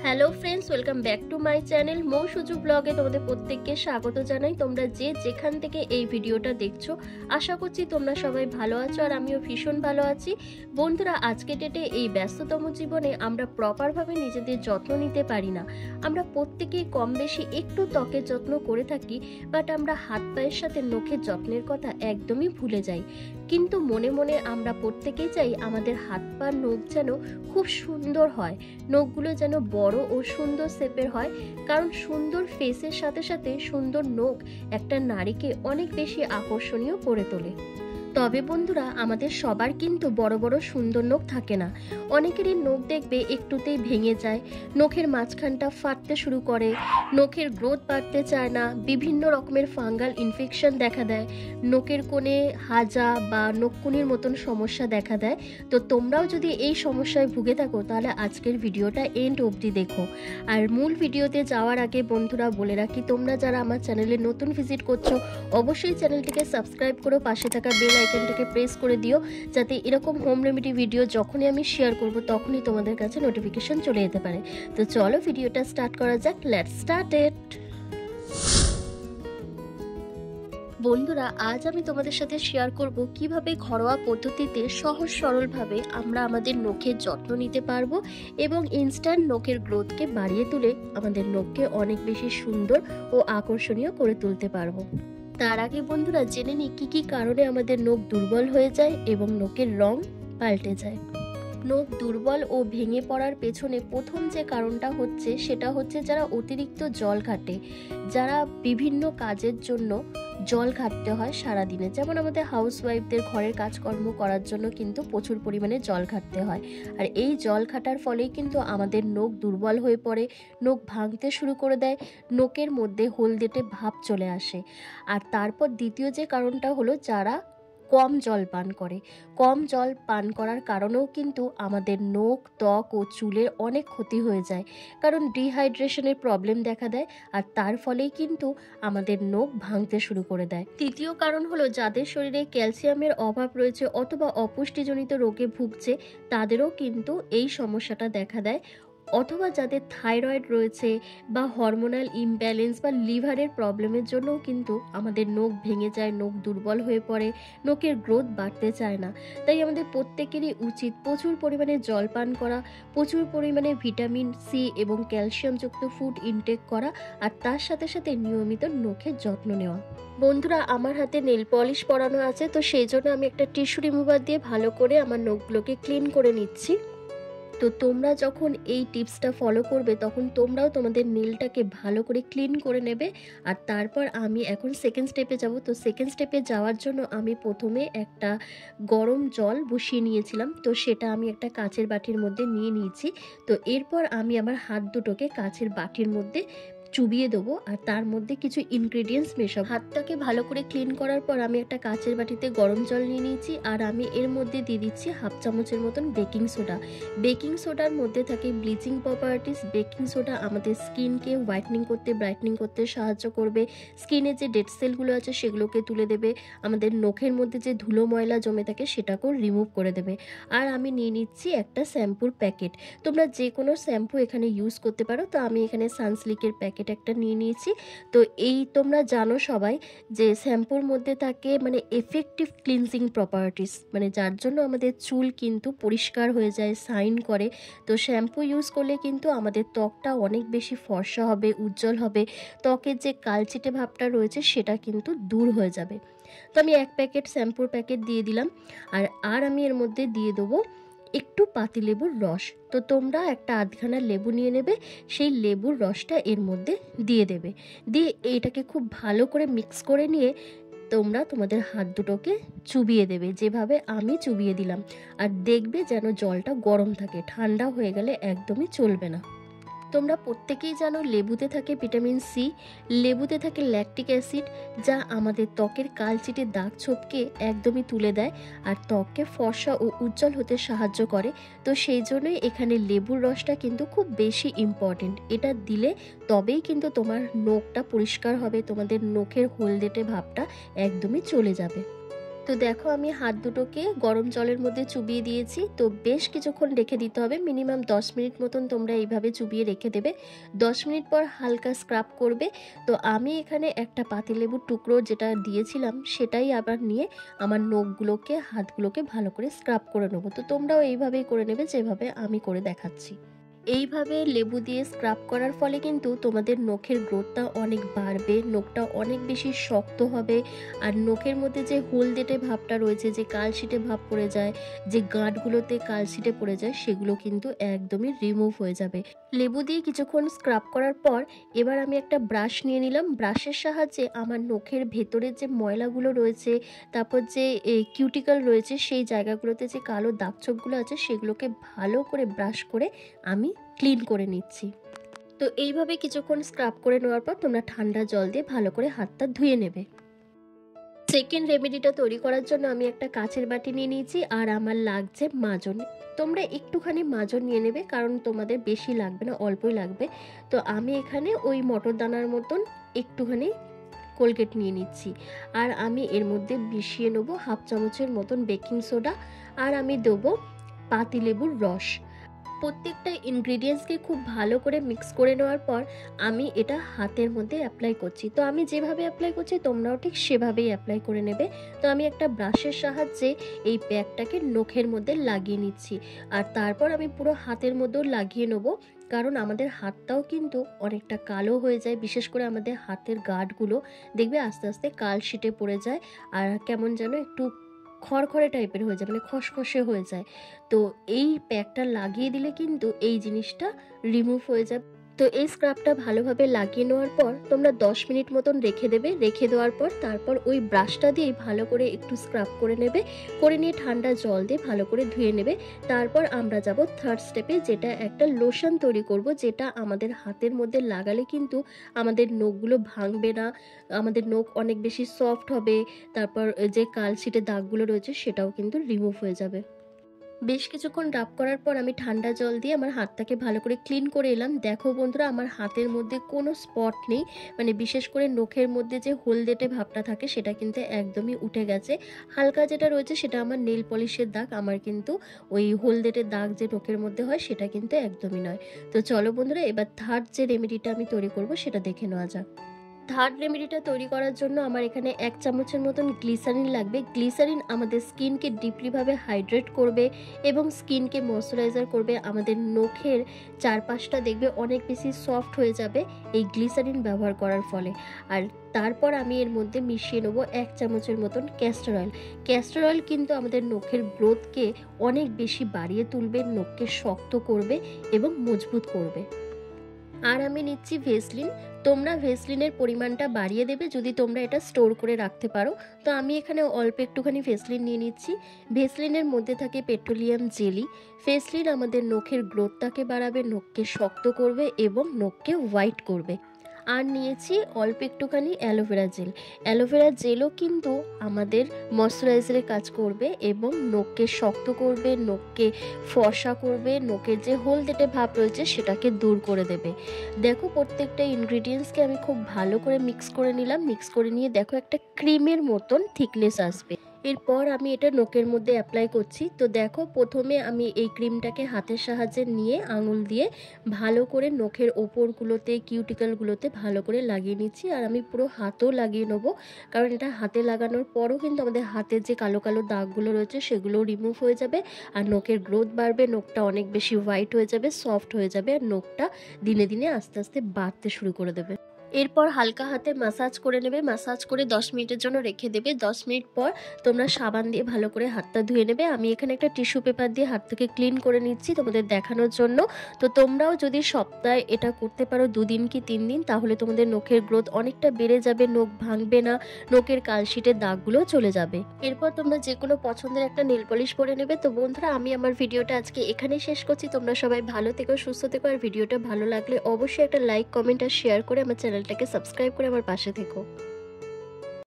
Hello friends, welcome back to my channel Mou Suju ব্লগে তোমাদের প্রত্যেককে স্বাগত জানাই। তোমরা যে যেখান থেকে এই ভিডিওটা দেখছো, আশা করছি তোমরা সবাই ভালো আছো আর আমিও ভীষণ ভালো আছি। বন্ধুরা, আজকে ডেটে এই ব্যস্ততম জীবনে আমরা প্রপারভাবে নিজেদের যত্ন নিতে পারি না। আমরা প্রত্যেকেই কম বেশি একটু ত্বকের যত্ন করে থাকি, বাট আমরা হাত পায়ের সাথে নখের যত্নের কথা একদমই ভুলে যাই। কিন্তু মনে মনে আমরা প্রত্যেকেই চাই আমাদের হাত পা নখ যেন খুব সুন্দর হয়, নখগুলো যেন বড় ও সুন্দর শেপের হয়, কারণ সুন্দর ফেসের সাথে সাথে সুন্দর নখ একটা নারীকে অনেক বেশি আকর্ষণীয় করে তোলে। তবে বন্ধুরা, আমাদের সবার কিন্তু বড় বড় সুন্দর নখ থাকে না। অনেকেরই নখ দেখবে একটুতেই ভেঙে যায়, নখের মাঝখানটা ফাটতে শুরু করে, নখের গ্রোথ বাড়তে চায় না, বিভিন্ন রকমের ফাঙ্গাল ইনফেকশন দেখা দেয়, নখের কোণে হাজা বা নখকুনির মতন সমস্যা দেখা দেয়। তো তোমরাও যদি এই সমস্যায় ভুগে থাকো তাহলে আজকের ভিডিওটা এন্ড অবধি দেখো। আর মূল ভিডিওতে যাওয়ার আগে বন্ধুরা বলে রাখি, তোমরা যারা আমার চ্যানেলে নতুন ভিজিট করছো অবশ্যই চ্যানেলটিকে সাবস্ক্রাইব করো, পাশে থাকা বেল আইকনটাকে প্রেস করে দিও, যাতে এরকম হোম রেমেডি ভিডিও যখনই আমি শেয়ার করব তখনই তোমাদের কাছে নোটিফিকেশন চলে যেতে পারে। তো চলো ভিডিওটা স্টার্ট করা যাক। Let's start it. বন্ধুরা, আজ আমি তোমাদের সাথে শেয়ার করব কিভাবে ঘরোয়া পদ্ধতিতে সহজ সরলভাবে আমরা আমাদের নখের যত্ন নিতে পারবো এবং ইনস্ট্যান্ট নখের গ্রোথকে বাড়িয়ে তুলে আমাদের নখকে অনেক বেশি সুন্দর ও আকর্ষণীয় করে তুলতে পারবো। তার আগে বন্ধুরা জেনে নিই কি কি কারণে আমাদের নখ দুর্বল হয়ে যায় এবং নখের রং পাল্টে যায়। নখ দুর্বল ও ভেঙে পড়ার পেছনে প্রথম যে কারণটা হচ্ছে সেটা হচ্ছে যারা অতিরিক্ত জল ঘাটে, যারা বিভিন্ন কাজের জন্য জল ঘাটতে হয় সারাদিনে, যেমন আমাদের হাউসওয়াইফদের ঘরের কাজকর্ম করার জন্য কিন্তু প্রচুর পরিমাণে জল ঘাটতে হয়। আর এই জল ঘাটার ফলেই কিন্তু আমাদের নখ দুর্বল হয়ে পড়ে, নখ ভাঙতে শুরু করে দেয়, নখের মধ্যে হলদেটে ভাব চলে আসে। আর তারপর দ্বিতীয় যে কারণটা হলো যারা কম জল পান করে। কম জল পান করার কারণেও কিন্তু আমাদের নখ, ত্বক ও চুলের অনেক ক্ষতি হয়ে যায়, কারণ ডিহাইড্রেশনের প্রবলেম দেখা দেয় আর তার ফলেই কিন্তু আমাদের নখ ভাঙতে শুরু করে দেয়। তৃতীয় কারণ হলো যাদের শরীরে ক্যালসিয়ামের অভাব রয়েছে অথবা অপুষ্টিজনিত রোগে ভুগছে, তাদেরও কিন্তু এই সমস্যাটা দেখা দেয়। অথবা যাদের থাইরয়েড রয়েছে বা হরমোনাল ইমব্যালেন্স বা লিভারের প্রবলেমের জন্যও কিন্তু আমাদের নখ ভেঙে যায়, নখ দুর্বল হয়ে পড়ে, নখের গ্রোথ বাড়তে চায় না। তাই আমাদের প্রত্যেকেরই উচিত প্রচুর পরিমাণে জল পান করা, প্রচুর পরিমাণে ভিটামিন সি এবং ক্যালসিয়ামযুক্ত ফুড ইনটেক করা, আর তার সাথে সাথে নিয়মিত নখের যত্ন নেওয়া। বন্ধুরা, আমার হাতে নেল পলিশ পরানো আছে, তো সেই জন্য আমি একটা টিস্যু রিমুভার দিয়ে ভালো করে আমার নখগুলোকে ক্লিন করে নিচ্ছি। তো তোমরা যখন এই টিপসটা ফলো করবে তখন তোমরাও তোমাদের নেলটাকে ভালো করে ক্লিন করে নেবে। আর তারপর আমি এখন সেকেন্ড স্টেপে যাব। তো সেকেন্ড স্টেপে যাওয়ার জন্য আমি প্রথমে একটা গরম জল বসিয়ে নিয়েছিলাম, তো সেটা আমি একটা কাচের বাটির মধ্যে নিয়ে নিয়েছি। তো এরপর আমি আমার হাত দুটোকে কাচের বাটির মধ্যে চুবিয়ে দেবো আর তার মধ্যে কিছু ইনগ্রেডিয়েন্টস মেশাবো। হাতটাকে ভালো করে ক্লিন করার পর আমি একটা কাচের বাটিতে গরম জল নিয়ে নিয়েছি আর আমি এর মধ্যে দিয়ে দিচ্ছি হাফ চামচের মতন বেকিং সোডা। বেকিং সোডার মধ্যে থাকে ব্লিচিং প্রপার্টিস। বেকিং সোডা আমাদের স্কিনকে হোয়াইটনিং করতে, ব্রাইটনিং করতে সাহায্য করবে। স্কিনে যে ডেড সেলগুলো আছে সেগুলোকে তুলে দেবে, আমাদের নখের মধ্যে যে ধুলো ময়লা জমে থাকে সেটাকেও রিমুভ করে দেবে। আর আমি নিয়ে নিচ্ছি একটা শ্যাম্পুর প্যাকেট। তোমরা যে কোনো শ্যাম্পু এখানে ইউজ করতে পারো, তো আমি এখানে সানসিল্কের প্যাকেট একটা নিয়ে নিয়েছি। তো এই তোমরা জানো সবাই যে শ্যাম্পুর মধ্যে থাকে মানে এফেক্টিভ ক্লিনজিং প্রপার্টিস, মানে যার জন্য আমাদের চুল কিন্তু পরিষ্কার হয়ে যায়, শাইন করে। তো শ্যাম্পু ইউজ করলে কিন্তু আমাদের ত্বকটা অনেক বেশি ফর্সা হবে, উজ্জ্বল হবে, ত্বকের যে কালচিটে ভাবটা রয়েছে সেটা কিন্তু দূর হয়ে যাবে। তো আমি এক প্যাকেট শ্যাম্পুর প্যাকেট দিয়ে দিলাম আর আমি এর মধ্যে দিয়ে দেবো একটু পাতিলেবুর রস। তো তোমরা একটা আধখানা লেবু নিয়ে নেবে, সেই লেবুর রসটা এর মধ্যে দিয়ে দেবে, দিয়ে এটাকে খুব ভালো করে মিক্স করে নিয়ে তোমরা তোমাদের হাত দুটোকে চুবিয়ে দেবে, যেভাবে আমি চুবিয়ে দিলাম। আর দেখবে যেন জলটা গরম থাকে, ঠান্ডা হয়ে গেলে একদমই চলবে না। তোমরা প্রত্যেকেই জানো লেবুতে থাকে ভিটামিন সি, লেবুতে থাকে ল্যাকটিক অ্যাসিড, যা আমাদের ত্বকের কালচিটে দাগ ছোপকে একদমই তুলে দেয় আর ত্বককে ফর্সা ও উজ্জ্বল হতে সাহায্য করে। তো সেই জন্যই এখানে লেবুর রসটা কিন্তু খুব বেশি ইম্পর্টেন্ট। এটা দিলে তবেই কিন্তু তোমার নখটা পরিষ্কার হবে, তোমাদের নখের হলদেটে ভাবটা একদমই চলে যাবে। তো তো দেখো আমি হাত দুটোকে গরম জলের মধ্যে চুবিয়ে দিয়েছি। তো বেশ কিছুক্ষণ রেখে দিতে হবে, মিনিমাম 10 মিনিট মতন তোমরা এইভাবে চুবিয়ে রেখে দেবে। 10 মিনিট পর হালকা স্ক্রাব করবে। তো আমি এখানে একটা পাতিলেবুর টুকরো যেটা দিয়েছিলাম সেটাই আবার নিয়ে আমার নখগুলোকে হাতগুলোকে ভালো করে স্ক্রাব করে নেবো। তো তোমরাও এইভাবেই করে নেবে যেভাবে আমি করে দেখাচ্ছি। এইভাবে লেবু দিয়ে স্ক্রাব করার ফলে কিন্তু তোমাদের নখের গ্রোথটা অনেক বাড়বে, নখটা অনেক বেশি শক্ত হবে। আর নখের মধ্যে যে হলদেটে ভাবটা রয়েছে, যে কালশিটে ভাব পড়ে যায়, যে গাঁটগুলোতে কালশিটে পড়ে যায়, সেগুলো কিন্তু একদমই রিমুভ হয়ে যাবে। লেবু দিয়ে কিছুক্ষণ স্ক্রাব করার পর এবার আমি একটা ব্রাশ নিয়ে নিলাম। ব্রাশের সাহায্যে আমার নখের ভেতরের যে ময়লাগুলো রয়েছে, তারপর যে কিউটিকল রয়েছে, সেই জায়গাগুলোতে যে কালো দাগছোপগুলো আছে সেগুলোকে ভালো করে ব্রাশ করে আমি ক্লিন করে নিচ্ছি। তো এইভাবে কিছুক্ষণ স্ক্রাব করে নেওয়ার পর তোমরা ঠান্ডা জল দিয়ে ভালো করে হাতটা ধুয়ে নেবে। সেকেন্ড রেমেডিটা তৈরি করার জন্য আমি একটা কাচের বাটি নিয়ে নিয়েছি আর আমার লাগছে মাজন। তোমরা একটুখানি মাজন নিয়ে নেবে, কারণ তোমাদের বেশি লাগবে না, অল্পই লাগবে। তো আমি এখানে ওই মটর দানার মতন একটুখানি কোলগেট নিয়ে নিচ্ছি। আর আমি এর মধ্যে মিশিয়ে নেবো হাফ চামচের মতন বেকিং সোডা, আর আমি দেবো পাতিলেবুর রস। প্রত্যেকটা ইনগ্রিডিয়েন্টসকে খুব ভালো করে মিক্স করে নেওয়ার পর আমি এটা হাতের মধ্যে অ্যাপ্লাই করছি। তো আমি যেভাবে অ্যাপ্লাই করছি তোমরাও ঠিক সেভাবেই অ্যাপ্লাই করে নেবে। তো আমি একটা ব্রাশের সাহায্যে এই প্যাকটাকে নখের মধ্যে লাগিয়ে নিচ্ছি, আর তারপর আমি পুরো হাতের মধ্যেও লাগিয়ে নেবো, কারণ আমাদের হাতটাও কিন্তু অনেকটা কালো হয়ে যায়। বিশেষ করে আমাদের হাতের গাঁটগুলো দেখবে আস্তে আস্তে কালশিটে পড়ে যায়, আর কেমন যেন একটু খড়খড়ে টাইপের হয়ে যায়, মানে খসখসে হয়ে যায়। তো এই প্যাকটা লাগিয়ে দিলে কিন্তু এই জিনিসটা রিমুভ হয়ে যাবে। তো এই স্ক্রাবটা ভালোভাবে লাগিয়ে নেওয়ার পর তোমরা 10 মিনিট মতন রেখে দেবে। রেখে দেওয়ার পর তারপর ওই ব্রাশটা দিয়ে ভালো করে একটু স্ক্রাব করে নেবে, করে নিয়ে ঠান্ডা জল দিয়ে ভালো করে ধুয়ে নেবে। তারপর আমরা যাব থার্ড স্টেপে, যেটা একটা লোশন তৈরি করব, যেটা আমাদের হাতের মধ্যে লাগালে কিন্তু আমাদের নখগুলো ভাঙবে না, আমাদের নখ অনেক বেশি সফট হবে। তারপর যে কালশিটে দাগগুলো রয়েছে সেটাও কিন্তু রিমুভ হয়ে যাবে। বেশ কিছুক্ষণ রাব করার পর আমি ঠান্ডা জল দিয়ে আমার হাতটাকে ভালো করে ক্লিন করে এলাম। দেখো বন্ধুরা, আমার হাতের মধ্যে কোনো স্পট নেই, মানে বিশেষ করে নখের মধ্যে যে হলদেটে ভাবটা থাকে সেটা কিন্তু একদমই উঠে গেছে। হালকা যেটা রয়েছে সেটা আমার নেল পলিশের দাগ, আমার কিন্তু ওই হলদেটে দাগ যে নখের মধ্যে হয় সেটা কিন্তু একদমই নয়। তো চলো বন্ধুরা, এবার থার্ড যে রেমেডিটা আমি তৈরি করব সেটা দেখে নেওয়া যাক। থার্ড রেমেডিটা তৈরি করার জন্য আমার এখানে 1 চামচের মতন গ্লিসারিন লাগবে। গ্লিসারিন আমাদের স্কিনকে ডিপলিভাবে হাইড্রেট করবে এবং স্কিনকে ময়শ্চারাইজার করবে। আমাদের নখের চারপাশটা দেখবে অনেক বেশি সফট হয়ে যাবে এই গ্লিসারিন ব্যবহার করার ফলে। আর তারপর আমি এর মধ্যে মিশিয়ে নেবো 1 চামচের মতন ক্যাস্টর অয়েল। ক্যাস্টর অয়েল কিন্তু আমাদের নখের গ্রোথকে অনেক বেশি বাড়িয়ে তুলবে, নখকে শক্ত করবে এবং মজবুত করবে। আর আমি নিচ্ছি ভেসলিন। তোমরা ভেসলিনের পরিমাণটা বাড়িয়ে দেবে যদি তোমরা এটা স্টোর করে রাখতে পারো। তো আমি এখানে অল্প একটুখানি ভেসলিন নিয়ে নিচ্ছি। ভেসলিনের মধ্যে থাকে পেট্রোলিয়াম জেলি। ভেসলিন আমাদের নখের গ্রোথটাকে বাড়াবে, নখকে শক্ত করবে এবং নখকে হোয়াইট করবে। আর নিয়েছি অল্প একটুখানি অ্যালোভেরা জেল। অ্যালোভেরা জেলও কিন্তু আমাদের ময়শ্চারাইজারের কাজ করবে এবং নখকে শক্ত করবে, নখকে ফর্সা করবে, নখের যে হলদেটে ভাব রয়েছে সেটাকে দূর করে দেবে। দেখো প্রত্যেকটা ইনগ্রিডিয়েন্টসকে আমি খুব ভালো করে মিক্স করে নিলাম। মিক্স করে নিয়ে দেখো একটা ক্রিমের মতন থিকনেস আসবে। এরপর আমি এটা নখের মধ্যে অ্যাপ্লাই করছি। তো দেখো প্রথমে আমি এই ক্রিমটাকে হাতের সাহায্যে নিয়ে আঙুল দিয়ে ভালো করে নখের ওপরগুলোতে কিউটিকলগুলোতে ভালো করে লাগিয়ে নিচ্ছি। আর আমি পুরো হাতেও লাগিয়ে নেবো, কারণ এটা হাতে লাগানোর পরও কিন্তু আমাদের হাতের যে কালো কালো দাগগুলো রয়েছে সেগুলোও রিমুভ হয়ে যাবে, আর নখের গ্রোথ বাড়বে, নখটা অনেক বেশি হোয়াইট হয়ে যাবে, সফট হয়ে যাবে, আর নখটা দিনে দিনে আস্তে আস্তে বাড়তে শুরু করে দেবে। এরপর হালকা হাতে ম্যাসাজ করে নেবে। ম্যাসাজ করে 10 মিনিটের জন্য রেখে দেবে। 10 মিনিট পর তোমরা সাবান দিয়ে ভালো করে হাতটা ধুয়ে নেবে। আমি এখানে একটা টিস্যু পেপার দিয়ে হাতটাকে ক্লিন করে নিচ্ছি তোমাদের দেখানোর জন্য। তো তোমরাও যদি সপ্তাহে এটা করতে পারো 2 দিন কি 3 দিন, তাহলে তোমাদের নখের গ্রোথ অনেকটা বেড়ে যাবে, নখ ভাঙবে না, নখের কালশিটের দাগগুলো চলে যাবে। এরপর তোমরা যে কোনো পছন্দের একটা নেল পলিশ পরে নেবে। তো বন্ধুরা, আমি আমার ভিডিওটা আজকে এখানেই শেষ করছি। তোমরা সবাই ভালো থেকো, সুস্থ থেকো। আর ভিডিওটা ভালো লাগলে অবশ্যই একটা লাইক, কমেন্ট আর শেয়ার করে আমার চ্যানেলটাকে সাবস্ক্রাইব করে আমার পাশে থেকো।